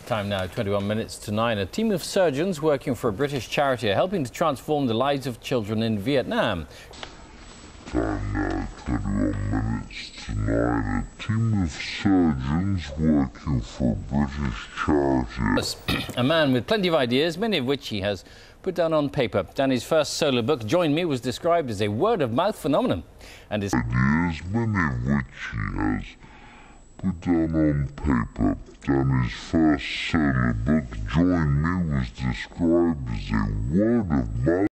Time now, 21 minutes to 9. A team of surgeons working for a British charity are helping to transform the lives of children in Vietnam. Time now, 21 minutes to 9. A team of surgeons working for a British charity. A man with plenty of ideas, many of which he has put down on paper. Danny's first solo book, Join Me, was described as a word-of-mouth phenomenon. And his ideas, many of which he has put down on paper. Danny's first solo book, Join Me, was described as a word-of-mouth